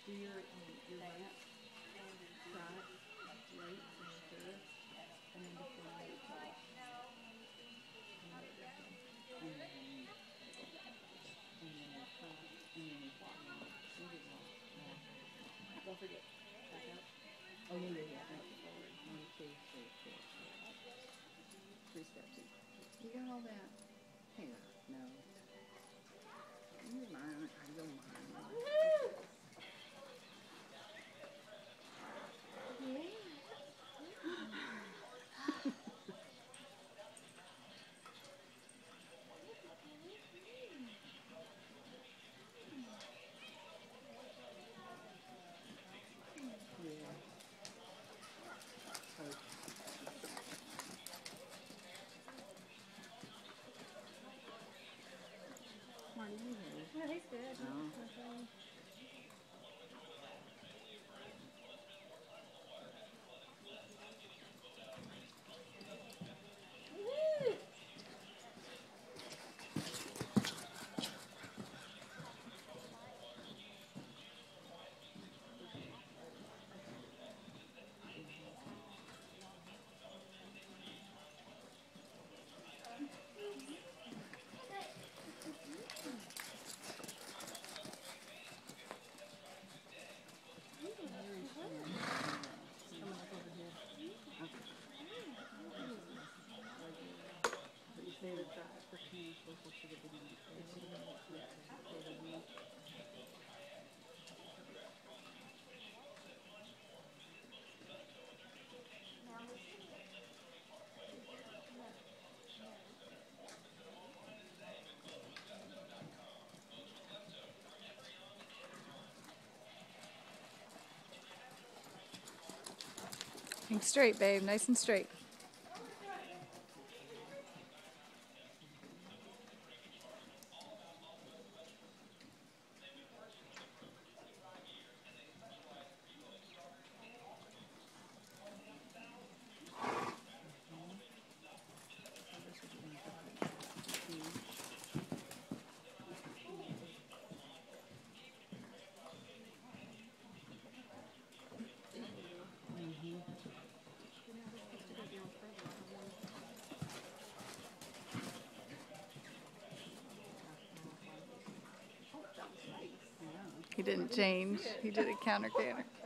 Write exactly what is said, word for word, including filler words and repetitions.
Do your, um, your lamp, right, right, and stir, and then just one at a time. And let it go. And then, and then you cut, and then you walk, then you walk, walk. Don't forget, back up. Oh, yeah, yeah, yeah, and forward. One, two, three, four, five. Three steps each. You got all that? Here, no. You're mine, I don't mind. Yeah. Hope. Marty, you know. Yeah, he's good. Oh. They would try it for cancel, so should have been in the face. Think straight, babe. Nice and straight. He didn't change. He did a counter counter.